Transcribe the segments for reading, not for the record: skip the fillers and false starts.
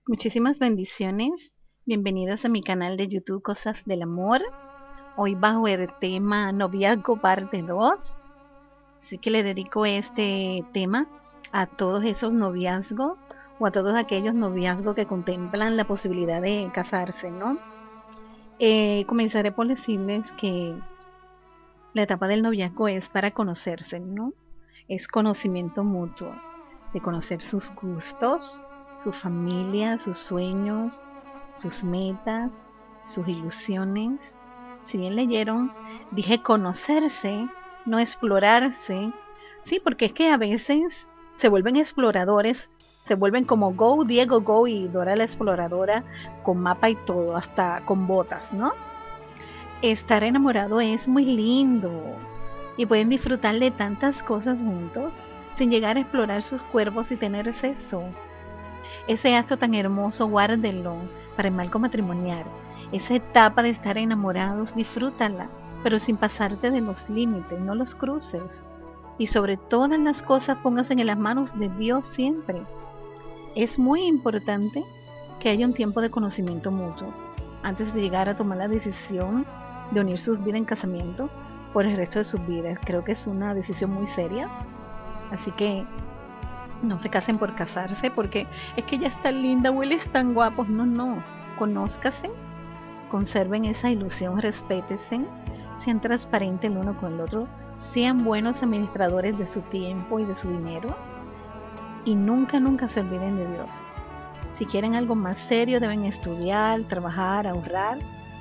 Muchísimas bendiciones. Bienvenidos a mi canal de YouTube Cosas del Amor. Hoy bajo el tema Noviazgo parte 2. Así que le dedico este tema a todos esos noviazgos o a todos aquellos noviazgos que contemplan la posibilidad de casarse, ¿no? Comenzaré por decirles que la etapa del noviazgo es para conocerse, ¿no? Es conocimiento mutuo, de conocer sus gustos, su familia, sus sueños, sus metas, sus ilusiones. Si bien leyeron, dije conocerse, no explorarse. Sí, porque es que a veces se vuelven exploradores, se vuelven como Go, Diego Go y Dora la exploradora, con mapa y todo, hasta con botas, ¿no? Estar enamorado es muy lindo y pueden disfrutar de tantas cosas juntos sin llegar a explorar sus cuerpos y tener sexo. Ese acto tan hermoso, guárdenlo para el marco matrimonial. Esa etapa de estar enamorados, disfrútala, pero sin pasarte de los límites, no los cruces. Y sobre todas las cosas, póngase en las manos de Dios siempre. Es muy importante que haya un tiempo de conocimiento mutuo antes de llegar a tomar la decisión de unir sus vidas en casamiento por el resto de sus vidas. Creo que es una decisión muy seria. Así que no se casen por casarse porque es que ella es tan linda o él es tan guapo. No, no. Conózcase, conserven esa ilusión, respétense, sean transparentes el uno con el otro, sean buenos administradores de su tiempo y de su dinero y nunca, nunca se olviden de Dios. Si quieren algo más serio, deben estudiar, trabajar, ahorrar.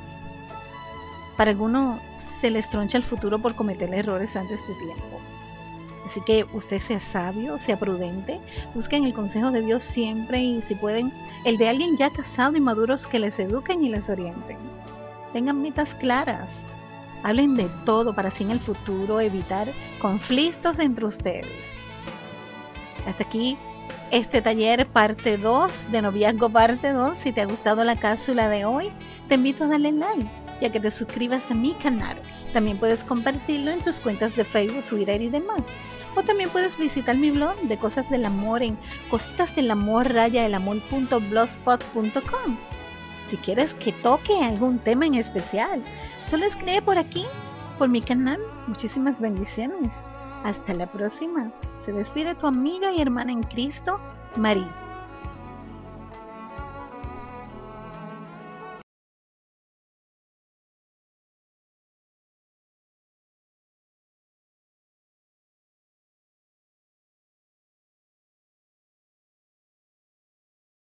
Para algunos se les troncha el futuro por cometer errores antes de tiempo. Así que usted sea sabio, sea prudente, busquen el consejo de Dios siempre y si pueden, el de alguien ya casado y maduros que les eduquen y les orienten. Tengan metas claras, hablen de todo para así en el futuro evitar conflictos entre ustedes. Hasta aquí este taller parte 2 de noviazgo parte 2. Si te ha gustado la cápsula de hoy, te invito a darle like y a que te suscribas a mi canal. También puedes compartirlo en tus cuentas de Facebook, Twitter y demás. O también puedes visitar mi blog de Cosas del Amor en cosasdelamor-blogspot.com. Si quieres que toque algún tema en especial, solo escribe por aquí, por mi canal. Muchísimas bendiciones. Hasta la próxima. Se despide tu amiga y hermana en Cristo, Marí.